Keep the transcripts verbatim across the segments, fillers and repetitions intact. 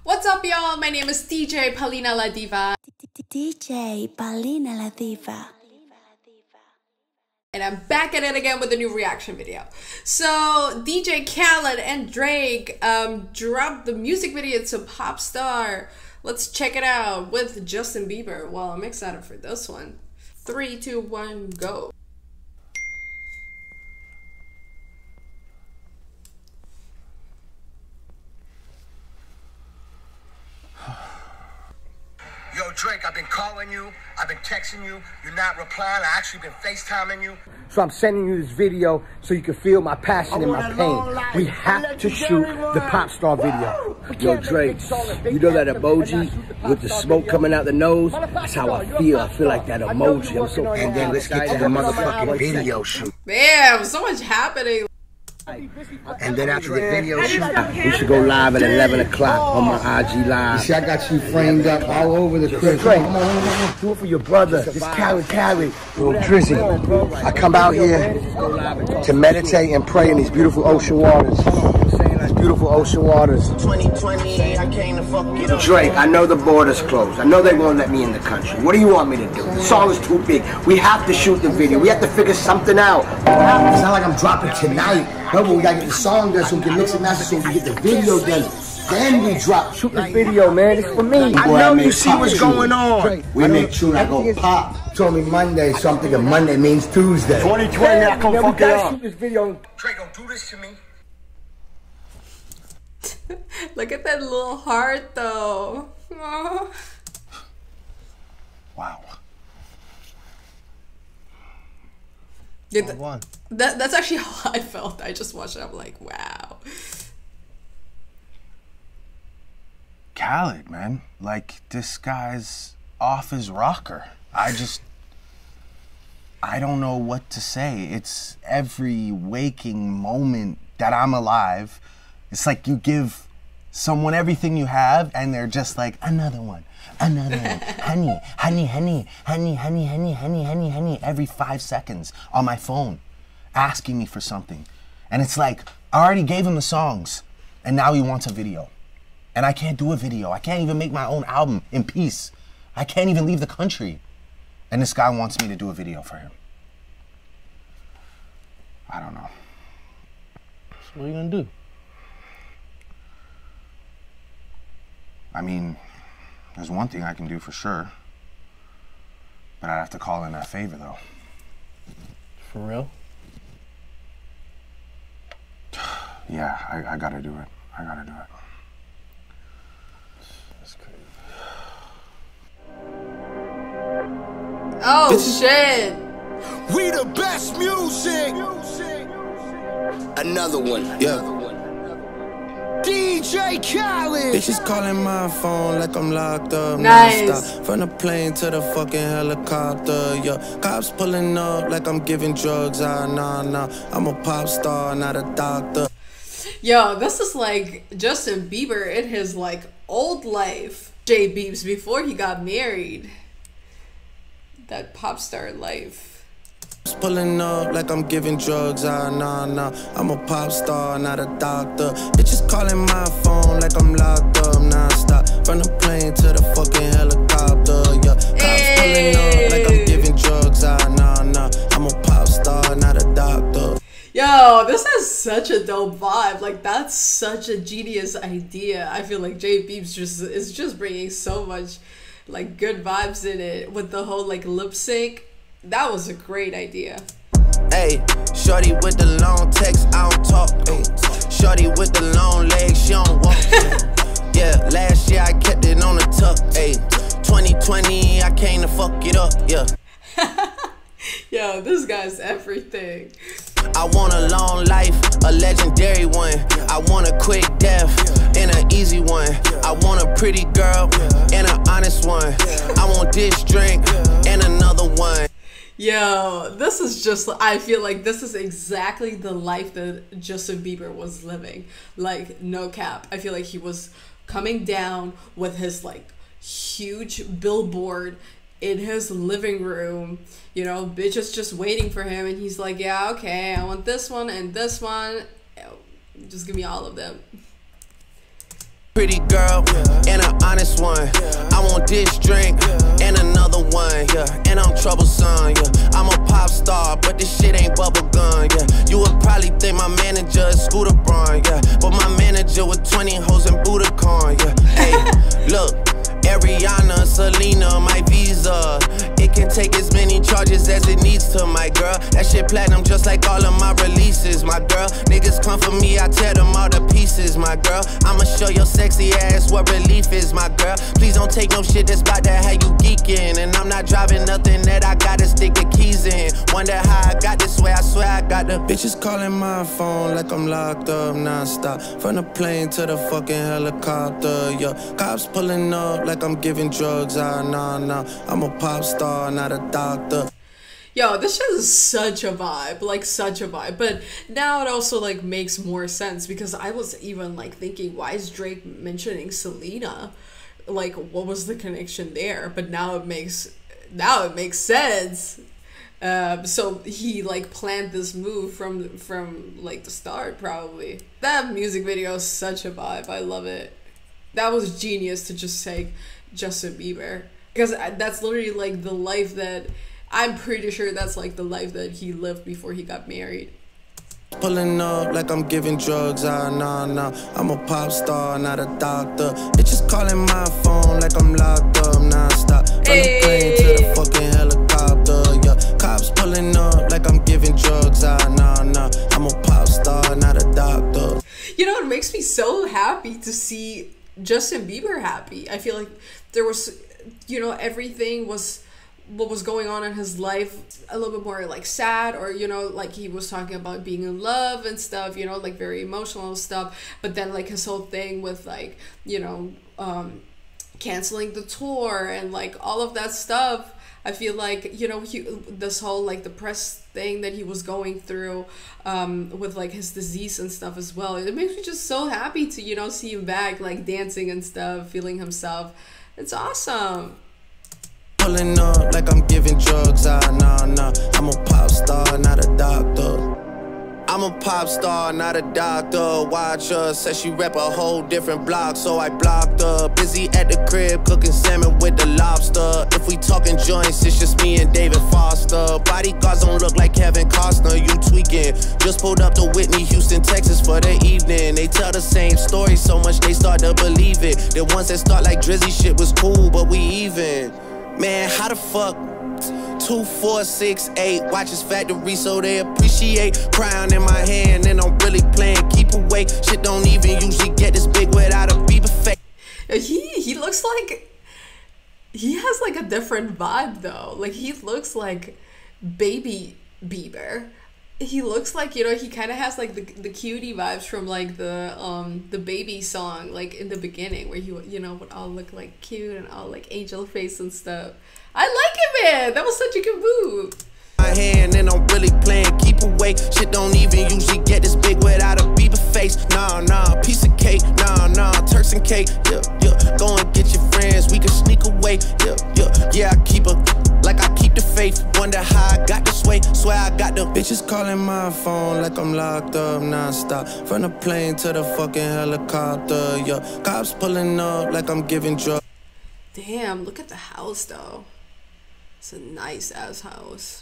What's up, y'all? My name is D J Paulina La Diva. D J Paulina La Diva. And I'm back at it again with a new reaction video. So, D J Khaled and Drake um, dropped the music video to Popstar. Let's check it out with Justin Bieber. Well, I'm excited for this one. Three, two, one, go. Yo, Drake, I've been calling you, I've been texting you, you're not replying, I actually been FaceTiming you. So I'm sending you this video so you can feel my passion and my pain. We have to shoot the Popstar video. Yo, Drake, you know that emoji with the smoke coming out the nose? That's how I feel. I feel like that emoji. I'm so And then let's get to the motherfucking video shoot. Damn, so much happening. And then after the video shoot, we should go live at eleven o'clock on my I G Live. you see, I got you framed up all over the crib. Drake, do it for your brother. It's Khaled, Khaled. Yo, Drizzy, I come out here to meditate and pray in these beautiful ocean waters. These beautiful ocean waters. twenty twenty, I came to fuck it up. Drake, I know the border's closed. I know they won't let me in the country. What do you want me to do? The song is too big. We have to shoot the video. We have to figure something out. It's not like I'm dropping tonight. No, but we gotta get the song done so we can mix and master so we can get the video done. Then we drop. Shoot the video, man. It's for me. I know you see what's going on. We make sure I go pop. Told me Monday, so I'm thinking Monday means Tuesday. twenty twenty, I come fuck it up. Shoot this video. Drake, don't do this to me. Look at that little heart, though. Aww. Wow. Dude, th that, that's actually how I felt. I just watched it. I'm like, wow. Khaled, man. Like, this guy's off his rocker. I just... I don't know what to say. It's every waking moment that I'm alive. It's like you give someone everything you have and they're just like, another one, another one. honey, honey, honey, honey, honey, honey, honey, honey, honey, every five seconds on my phone, asking me for something. And it's like, I already gave him the songs and now he wants a video. And I can't do a video. I can't even make my own album in peace. I can't even leave the country. And this guy wants me to do a video for him. I don't know. So what are you gonna do? I mean, there's one thing I can do for sure. But I'd have to call in that favor, though. For real? Yeah, I, I gotta do it. I gotta do it. That's crazy. Oh, shit. We the best music. Another one. Yeah. D J Khaled. Bitches calling my phone like I'm locked up. Nice. Non-stop. From the plane to the fucking helicopter. Yeah, cops pulling up like I'm giving drugs. Ah, nah, nah. I'm a pop star, not a doctor. Yo, this is like Justin Bieber in his like old life. J Beebs before he got married. That pop star life. Pulling up like I'm giving drugs. Ah, nah, nah. I'm a pop star, not a doctor. Bitches calling my phone like I'm locked up. Non-stop. From the plane to the fucking helicopter. Yeah, cops Hey. pulling up like I'm giving drugs. Ah, nah, nah. I'm a pop star, not a doctor. Yo, this has such a dope vibe. Like, that's such a genius idea. I feel like J Beebs just is just bringing so much like good vibes in it with the whole like lip sync. That was a great idea. Hey, shorty with the long text, I don't talk. Ay, shorty with the long legs, she don't walk. Yeah, last year I kept it on the tuck. Ay, twenty twenty, I came to fuck it up. Yeah. Yo, this guy's everything. I want a long life, a legendary one. I want a quick death and an easy one. I want a pretty girl and an honest one. I want this drink and another one. Yo, this is just, I feel like this is exactly the life that Justin Bieber was living. Like, no cap. I feel like he was coming down with his like huge billboard in his living room, you know, bitches just waiting for him, and he's like, yeah, okay, I want this one and this one, just give me all of them. Pretty girl, and an honest one. I want this drink, and another one, yeah. And I'm troublesome, yeah. I'm a pop star, but this shit ain't bubblegum, yeah. You would probably think my manager is Scooter Braun, yeah. But my manager with twenty hoes and Budokan, yeah. Hey, look. Ariana, Selena, my visa. It can take as many charges as it needs to, my girl. That shit platinum just like all of my releases, my girl. Niggas come for me, I tear them all to pieces, my girl. I'ma show your sexy ass what relief is, my girl. Please don't take no shit that's about to have you geeking. And I'm not driving nothing that I gotta stick the keys in. Wonder how I got this way, I swear I got the bitches calling my phone like I'm locked up non-stop. From the plane to the fucking helicopter, yeah. Cops pulling up like I'm giving drugs, ah, nah, nah. I'm a pop star, not a doctor. Yo, this shit is such a vibe, like such a vibe. But now it also like makes more sense because I was even like thinking, why is Drake mentioning Selena? Like, what was the connection there? But now it makes now it makes sense. Um, so he like planned this move from from like the start, probably. That music video is such a vibe. I love it. That was genius to just say Justin Bieber, because that's literally like the life that I'm pretty sure that's like the life that he lived before he got married. Pulling up like I'm giving drugs, ah, nah, nah. I'm a pop star, not a doctor. Bitches calling my phone like I'm locked up, non-stop. From the plane to the fucking helicopter, yeah. Cops pulling up like I'm giving drugs, ah, nah, nah. I'm a pop star, not a doctor. You know, it makes me so happy to see Justin Bieber happy. I feel like there was, you know, everything was what was going on in his life a little bit more like sad, or you know, like he was talking about being in love and stuff, you know, like very emotional stuff. But then like his whole thing with like, you know, um canceling the tour and like all of that stuff, I feel like, you know, he, this whole like depressed thing that he was going through um, with like his disease and stuff as well. It makes me just so happy to, you know, see him back, like dancing and stuff, feeling himself. It's awesome. Pulling up like I'm giving drugs, ah, nah, nah. I'm a pop star, not a doctor. I'm a pop star, not a doctor. Watch her, said she rep a whole different block, so I blocked her. Busy at the crib, cooking salmon with the lobster. If we talking joints, it's just me and David Foster. Bodyguards don't look like Kevin Costner, you tweaking. Just pulled up to Whitney, Houston, Texas for the evening. They tell the same story so much they start to believe it. The ones that start like Drizzy shit was cool, but we even. Man, how the fuck? Two, four, six, eight. Watch his factory so they appreciate. Crown in my hand and I'm really playing keep away. Shit don't even usually get this big without a Bieber face. He he looks like he has like a different vibe though. Like he looks like baby Bieber. He looks like, you know, he kind of has like the the cutie vibes from like the um the baby song, like in the beginning where he, you know, would all look like cute and all like angel face and stuff. I like it, man. That was such a good move. My hand and I'm really playing keep away. Shit don't even usually get this big without a Bieber face. Nah, nah, piece of cake. Nah, nah, Turks and cake. Yeah, yeah. Go and get your friends. We can sneak away. Yeah, yeah. Yeah, I keep a like I keep the faith. Wonder how I got this way. Swear I got the bitches calling my phone like I'm locked up non-stop. From the plane to the fucking helicopter. Yeah, cops pulling up like I'm giving drugs. Damn, look at the house though. It's a nice ass house.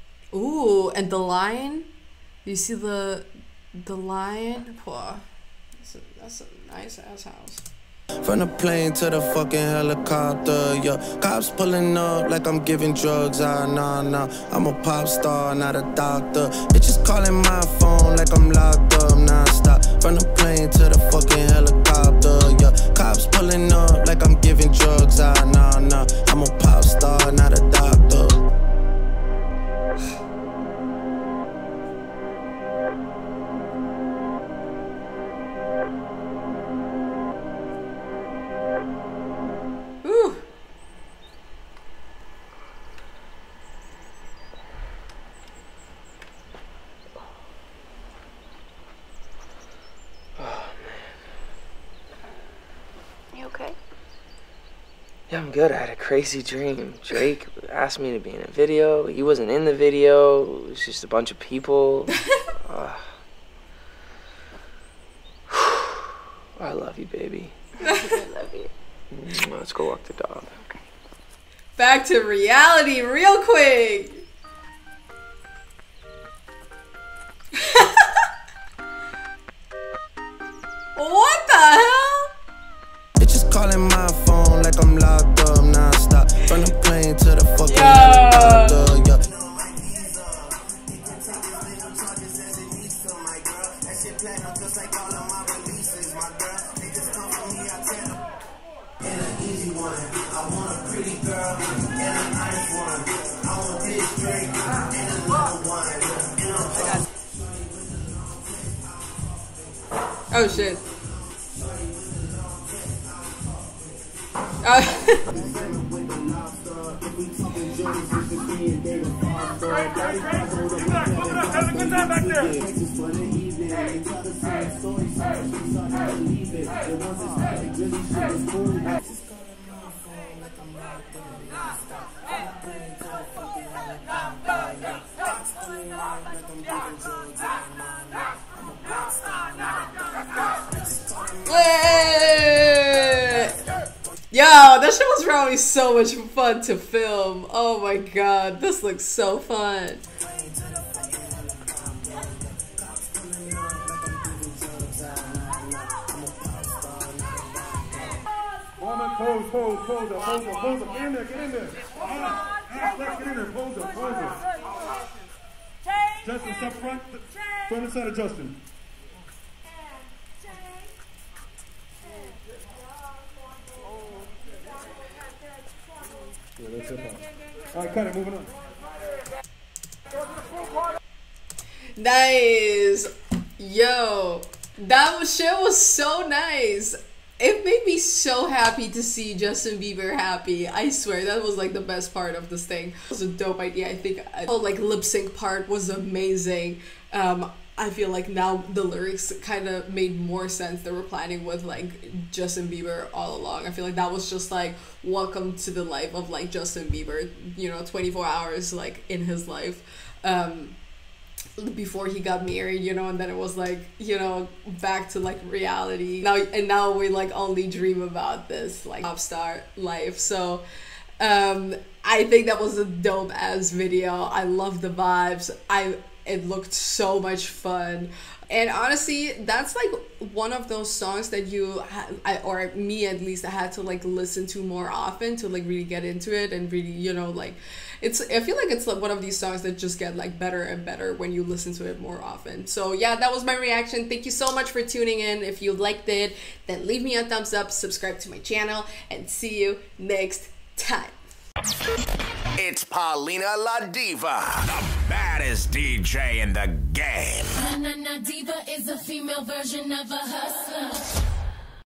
Ooh, and the lion. You see the the lion? Wow, that's a, that's a nice ass house. From the plane to the fucking helicopter, yeah. Cops pulling up like I'm giving drugs, ah, nah, nah. I'm a pop star, not a doctor. Bitches calling my phone like I'm locked up, non-stop. From the plane to the fucking helicopter, yeah. Cops pulling up like I'm giving drugs, ah, nah, nah. I'm a pop star, not a doctor. Yeah, I'm good. I had a crazy dream. Drake asked me to be in a video. He wasn't in the video. It was just a bunch of people. uh, I love you, baby. Let's go walk the dog. Back to reality real quick. What the hell? Bitches calling my phone like I'm locked up non-stop. From the plane to the fucking yeah. helicopter, yeah. Oh shit. Uh Yo, that shit was probably so much fun to film. Oh my god, this looks so fun. Pose, pose, pose up, pose up, pose up. Get in there, get in there. Ah, ah, let's get in there, pose up, pose up. Justin, step front, front and side of Justin. Yeah, that's it. All right, cut it, moving on. Nice. Yo, that shit was so nice. It made me so happy to see Justin Bieber happy. I swear, that was like the best part of this thing. It was a dope idea. I think the whole like lip sync part was amazing. Um, I feel like now the lyrics kind of made more sense. They were planning with like Justin Bieber all along. I feel like that was just like welcome to the life of like Justin Bieber, you know, twenty-four hours like in his life. Um, before he got married, you know, and then it was like, you know, back to like reality now, and now we like only dream about this like pop star life. So um I think that was a dope ass video. I love the vibes. I it looked so much fun, and honestly that's like one of those songs that you ha- I, or me at least I had to like listen to more often to like really get into it and really, you know, like it's I feel like it's like one of these songs that just get like better and better when you listen to it more often. So yeah, that was my reaction. Thank you so much for tuning in. If you liked it, then leave me a thumbs up, subscribe to my channel, and see you next time. It's Paulina La Diva, the baddest D J in the game. Na na na diva is a female version of a hustler.